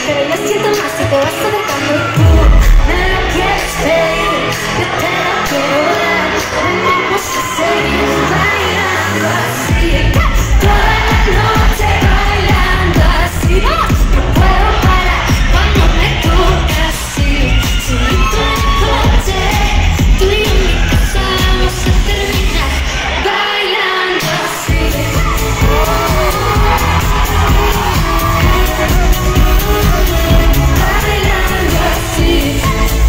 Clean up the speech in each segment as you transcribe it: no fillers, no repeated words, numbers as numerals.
pero yo siento más si te vas acercando y tú me lo quieres pedir, yo te lo quiero dar, venimos a seguir bailando así, toda la noche bailando así, no puedo parar cuando me toca así, solito en el coche, tú y yo en mi casa vamos a terminar bailando así. Bailando así.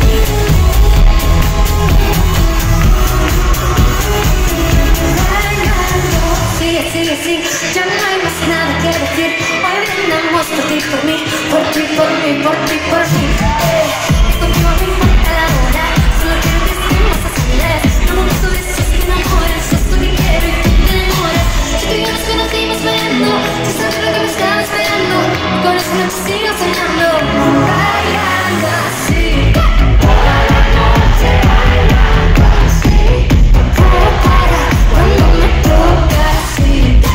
Sigue, sigue, sigue, ya no hay más nada que decir. Hoy brindamos por ti, por mí, por ti, por mí, por ti, por mí. Esto no me importa la hora, solo quiero que estemos a solas. No me gusta besos que enamoran, si esto que quiero y tú te demoras. Si tú y yo nos conocimos bailando, si sabes lo que me estaba esperando, con esa noche sigo soñando, bailando así. Toda la noche bailando así, no puedo parar cuando me toca así.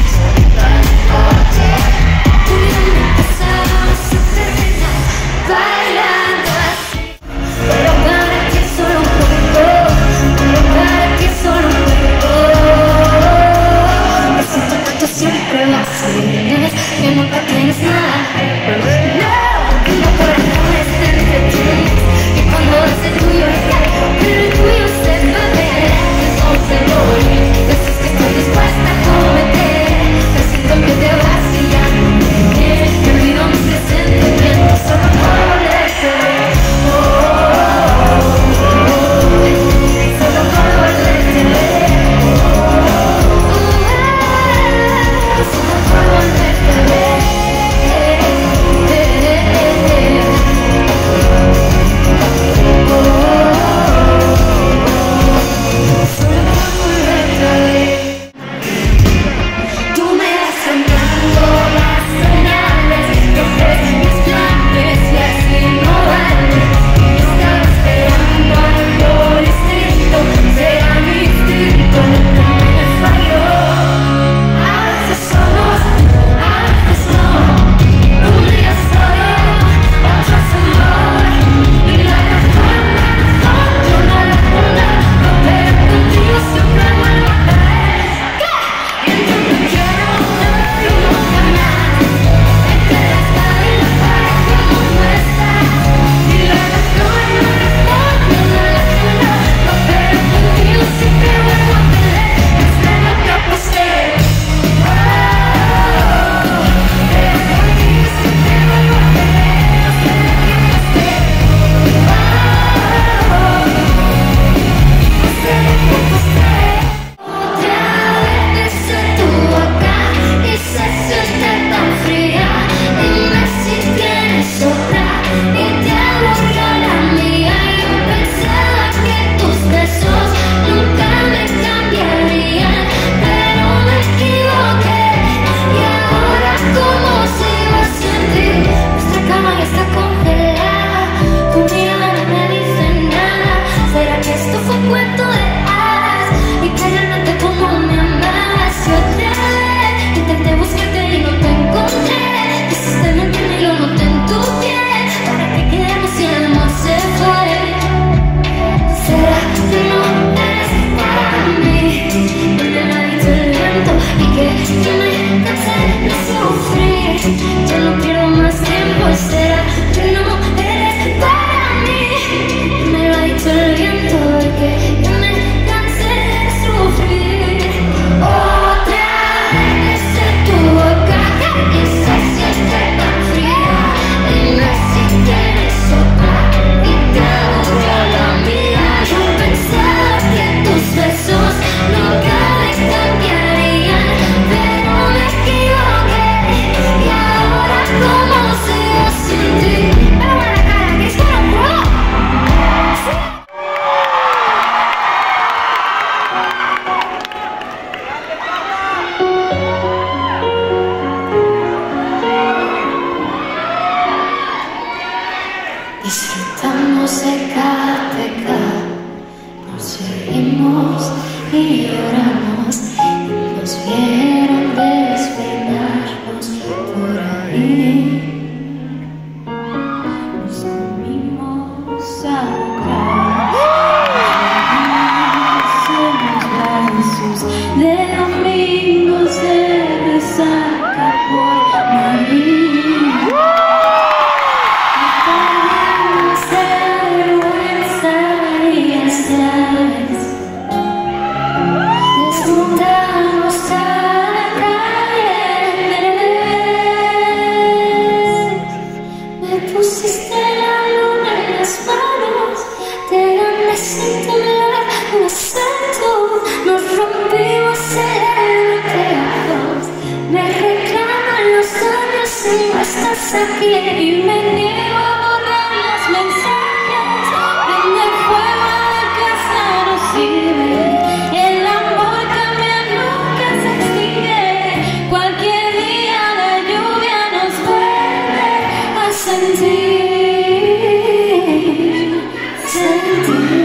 Tú y yo en mi casa vamos a terminar bailando así. Pero para ti es solo un juego, pero para ti es solo un juego. Me siento que tú siempre vaciles, que nunca tienes nada. No, que no por amor te entretienes, que cuando es el tuyo es caro, pero el tuyo se va a ver. Entonces voy, veces que estoy dispuesta a cometer, me siento que te vas y ya no me quieres, me olvido mis presentimientos solo por volverte a ver. Solo por volverte a ver. Solo por volverte a ver. Tú me vas cambiando las señales, romper mis planes y así no vale. Estaba esperando algo distinto, será mi instinto lo que me falló. A veces somos, a veces no. Un día soy yo, otro es amor. Y la razón yo no la conozco, pero contigo siempre vuelvo a caer. Y yo te quiero y nunca más. Entre la espada y la pared como estás. Y la razón no responde, no la conozco, pero contigo siempre vuelvo a caer. Es de lo que aposté. Pero contigo siempre vuelvo a caer. Es de lo que aposté. Es de lo que aposté. Otra vez tú acá y se siente tan fría. Dime si tienes otra y te aburrió la mía. Yo pensaba que tus besos nunca me cambiarían, pero me equivoqué. Y ahora como sigo sin ti, nuestra cama ya está congelada. Tu mirada no me dice nada. ¿Será que esto fue un cuento de hadas y que realmente tú no me amabas? Y otra vez intenté buscarte y no te encontré. Quisiste mentirme y lo noté en tu piel. ¿Para qué quedamos si el amor se fue? ¿Será que no eres para mí? Porque me ha dicho el viento y que yo me cansé de sufrir. Ya no pierdo más tiempo. ¿Será que no eres para mí? Me lo ha dicho el viento y que yo me cansé de sufrir. Otra vez tu boca y se siente tan fría. Dime si tienes otra y te aburrió la mía. Yo pensaba que tus besos nunca me cambiarían, pero me equivoqué. Y ahora como sigo sin ti. Pero buena cara, que esto no puedo. Disfrutamos de cada pecado, nos seguimos y lloramos, y nos vieron despeinarnos por ahí. pusiste la luna en las manos, te gané sin temblar un asalto, nos rompimos el alma en pedazos. Me reclaman los años y no estás aquí, y me niego a borrar los mensajes. En el juego de casa no sirve, el amor cambia, nunca se extingue. Cualquier día de lluvia nos vuelve a sentir, sentir.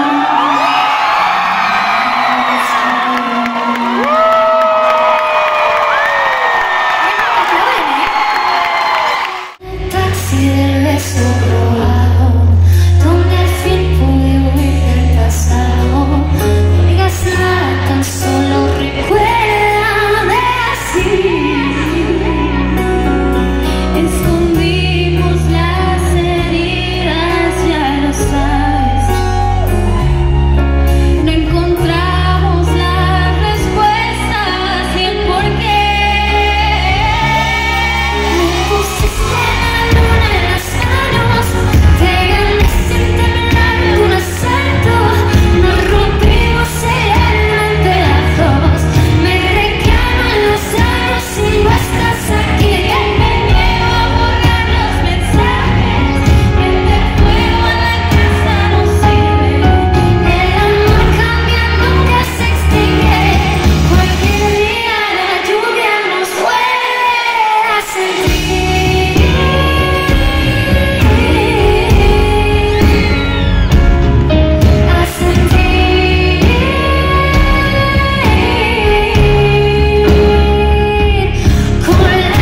Taxi del beso robado, donde al fin pude huir del pasado. No digas nada, tan solo recuérdame así. Escondimos las heridas, ya lo sabes. No encontramos las respuestas y el porqué. Me pusiste la luna en las manos, te gané sin temblar un asalto, nos rompimos el alma en pedazos. Me reclaman los años y no estás aquí, me niego a borrar los mensajes. Prende fuego en la casa no sirve, el amor cambia, nunca se extingue. Cualquier día la lluvia nos vuelve a sentir, a sentir. Con la miel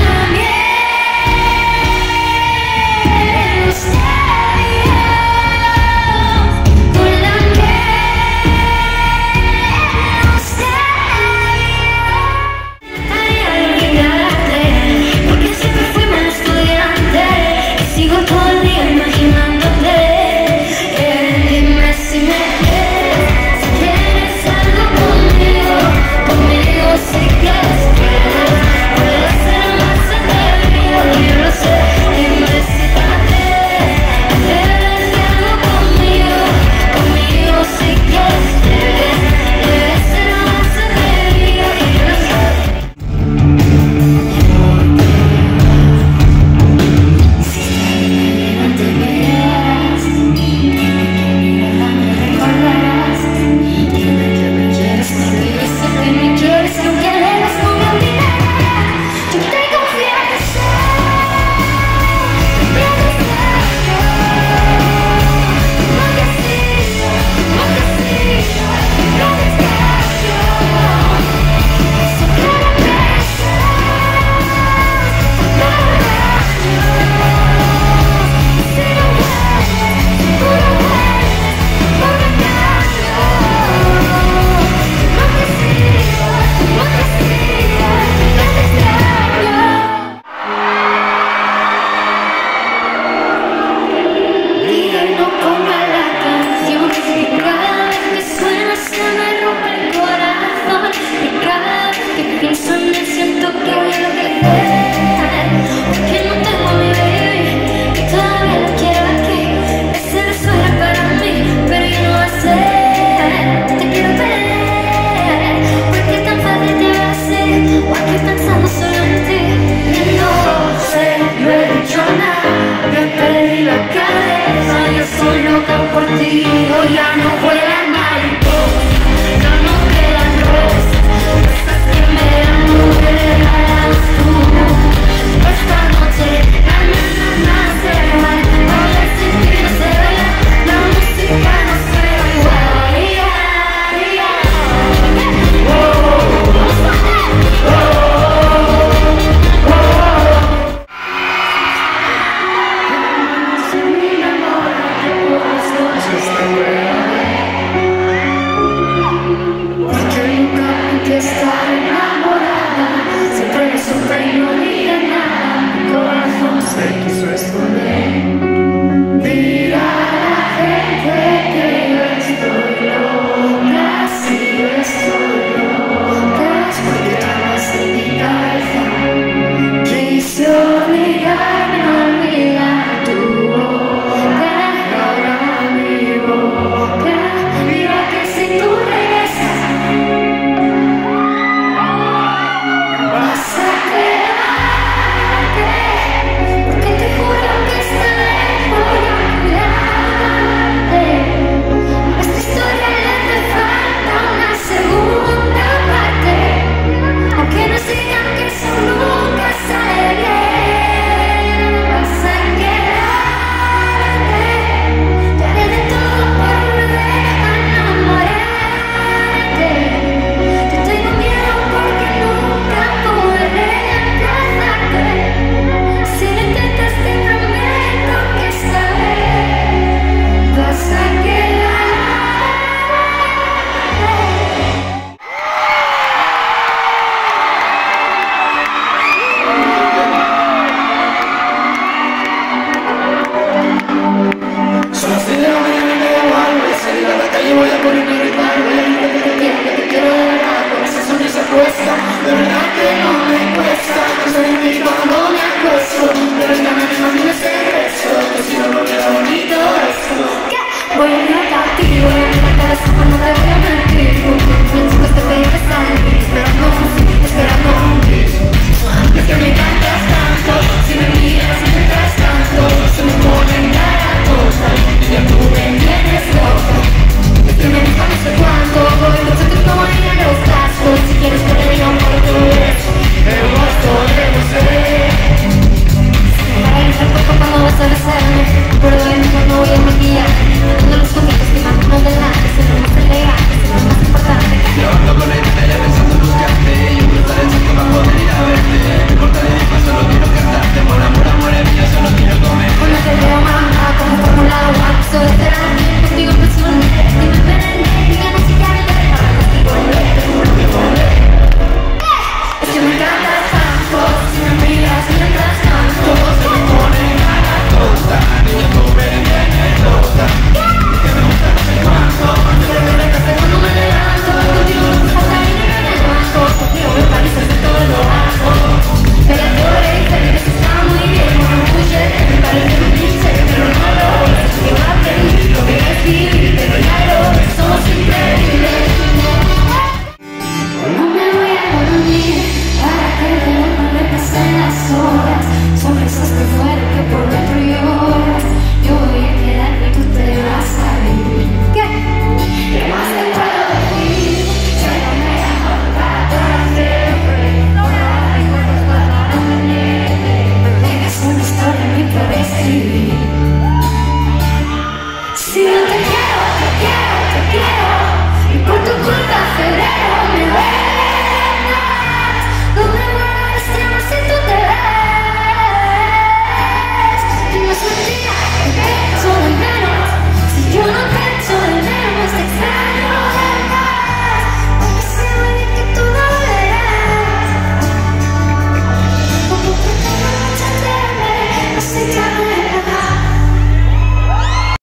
en los labios, con la miel en los labios. Haría olvidarte, porque siempre fui mal estudiante y sigo todo el día imaginándote. Dime si me quieres, si quieres algo conmigo, conmigo si quieres, puedes ser más atrevido, yo lo sé. Dime si te quieres algo conmigo, conmigo si quieres, puedes ser más atrevido, yo lo sé. No te veas, dime me recordarás, dime que me quieres, porque yo sé que me quieres, y aunque leas no me olvidarás. Yo te confianza, te extraño, no te sigo, no te sigo, no te extraño. So cada beso, cada daño. Si no vuelves, tú no vuelves, por engaño. No te sigo, no te sigo, no te extraño. Mira y no ponga la canción, que cada vez que suena se me rompe el corazón, y cada vez que pienso en él siento que voy a enloquecer. Porque no tengo a mi baby, y todavía lo quiero aquí. Ese beso era para mí, pero yo no va a ser. Te quiero ver, porque tan fácil te va a ser, o aquí pensando solo en ti. Y no sé, no he dicho nada, me perdí la cabeza, yo soy loca por ti.